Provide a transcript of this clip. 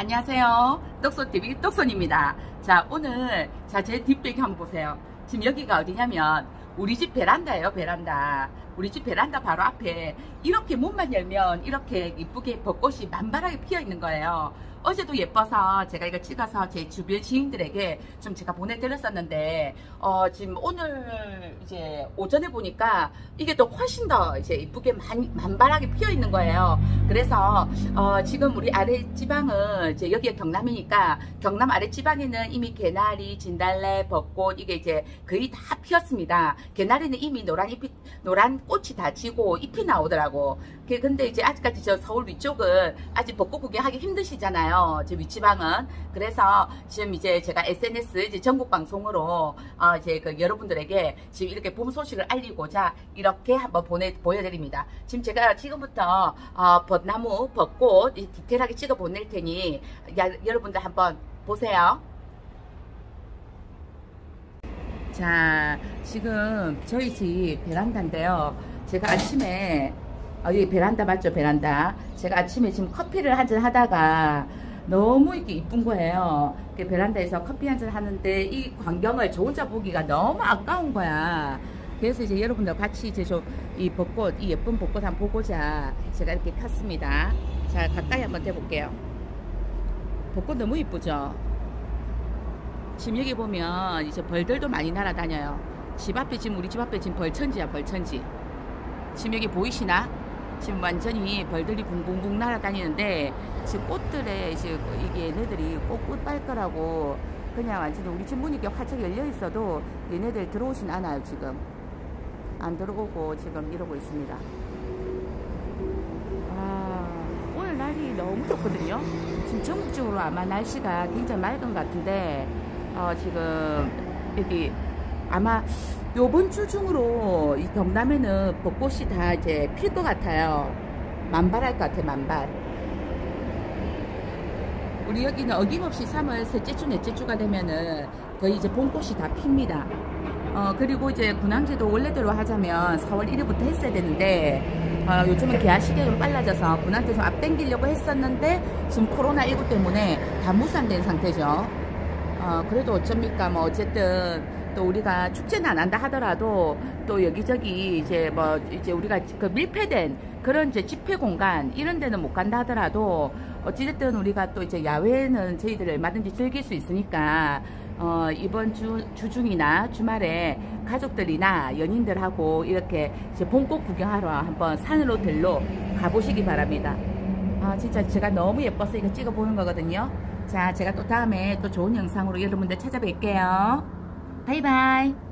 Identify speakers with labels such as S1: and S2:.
S1: 안녕하세요. 똑손TV 똑손입니다. 자, 오늘 제 뒷배경 한번 보세요. 지금 여기가 어디냐면 우리 집 베란다예요. 베란다. 우리 집 베란다 바로 앞에 이렇게 문만 열면 이렇게 이쁘게 벚꽃이 만발하게 피어 있는 거예요. 어제도 예뻐서 제가 이거 찍어서 제 주변 지인들에게 좀 제가 보내드렸었는데 지금 오늘 이제 오전에 보니까 이게 또 훨씬 더 이제 이쁘게 만발하게 피어 있는 거예요. 그래서 지금 우리 아래 지방은 이제 여기가 경남이니까 경남 아래 지방에는 이미 개나리, 진달래, 벚꽃 이게 이제 거의 다 피었습니다. 개나리는 이미 노란 꽃이 다 지고 잎이 나오더라고. 근데 이제 아직까지 저 서울 위쪽은 아직 벚꽃 구경하기 힘드시잖아요. 저 윗지방은. 그래서 지금 이제 제가 SNS 이제 전국 방송으로 이제 여러분들에게 지금 이렇게 봄 소식을 알리고자 이렇게 한번 보여드립니다. 지금 제가 지금부터 벚나무, 벚꽃 디테일하게 찍어 보낼 테니 여러분들 한번 보세요. 자, 지금 저희 집 베란다인데요. 제가 아침에 여기 베란다 맞죠? 베란다. 제가 아침에 지금 커피를 한잔 하다가 너무 이렇게 이쁜 거예요. 베란다에서 커피 한잔 하는데 이 광경을 저 혼자 보기가 너무 아까운 거야. 그래서 이제 여러분들 같이 이제 좀 이 벚꽃, 이 예쁜 벚꽃 한번 보고자 제가 이렇게 켰습니다. 자, 가까이 한번 대볼게요. 벚꽃 너무 이쁘죠? 지금 여기 보면 이제 벌들도 많이 날아다녀요. 집 앞에 지금 우리 집 앞에 지금 벌천지야, 벌천지. 지금 여기 보이시나? 지금 완전히 벌들이 붕붕붕 날아다니는데 지금 꽃들에 이제 이게 얘네들이 꽃 빨 거라고 그냥 완전히 우리 집 문이 이렇게 활짝 열려 있어도 얘네들 들어오진 않아요. 지금 안 들어오고 지금 이러고 있습니다. 오늘 날이 너무 좋거든요. 지금 전국적으로 아마 날씨가 굉장히 맑은 것 같은데 지금 여기 아마 요번 주 중으로 이 경남에는 벚꽃이 다 이제 필 것 같아요. 만발할 것 같아, 만발. 우리 여기는 어김없이 3월 셋째 주, 넷째 주가 되면은 거의 이제 봄꽃이 다 핍니다. 그리고 이제 군항제도 원래대로 하자면 4월 1일부터 했어야 되는데 요즘은 개화 시기가 좀 빨라져서 군항제 좀 앞당기려고 했었는데 지금 코로나19 때문에 다 무산된 상태죠. 그래도 어쩝니까? 뭐 어쨌든 또 우리가 축제는 안 한다 하더라도 또 여기저기 이제 이제 우리가 그 밀폐된 그런 이제 집회 공간 이런 데는 못 간다 하더라도 어찌됐든 우리가 또 이제 야외는 저희들 얼마든지 즐길 수 있으니까 이번 주중이나 주말에 가족들이나 연인들하고 이렇게 이제 봄꽃 구경하러 한번 산으로 들러 가보시기 바랍니다. 진짜 제가 너무 예뻐서 이거 찍어 보는 거거든요. 자, 제가 또 다음에 또 좋은 영상으로 여러분들 찾아뵐게요. 바이바이.